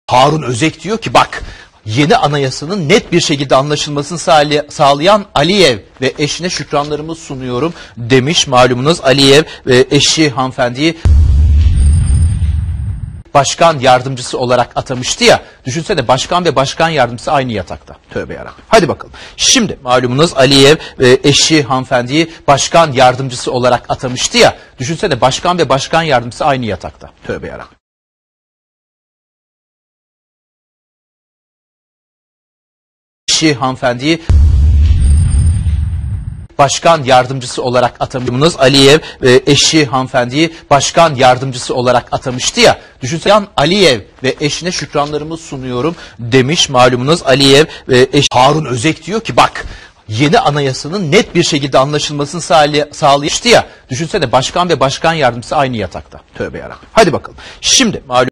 Harun Özek diyor ki bak, yeni anayasanın net bir şekilde anlaşılmasını sağlayan Aliyev ve eşine şükranlarımı sunuyorum demiş. Malumunuz Aliyev ve eşi hanımefendiyi başkan yardımcısı olarak atamıştı ya. Düşünsene, başkan ve başkan yardımcısı aynı yatakta. Tövbe yarabbim. Hadi bakalım. Şimdi malumunuz Aliyev ve eşi hanımefendiyi başkan yardımcısı olarak atamıştı ya. Düşünsene, başkan ve başkan yardımcısı aynı yatakta. Tövbe yarabbim. Eşi hanımefendiyi başkan yardımcısı olarak atamıştınız. Aliyev ve eşi hanımefendiyi başkan yardımcısı olarak atamıştı ya. Düşünsene, Aliyev ve eşine şükranlarımı sunuyorum demiş. Malumunuz Aliyev ve Harun Özek diyor ki bak, yeni anayasanın net bir şekilde anlaşılmasını sağlamıştı ya. Düşünsene, başkan ve başkan yardımcısı aynı yatakta. Tövbe yarabbim. Hadi bakalım. Şimdi malum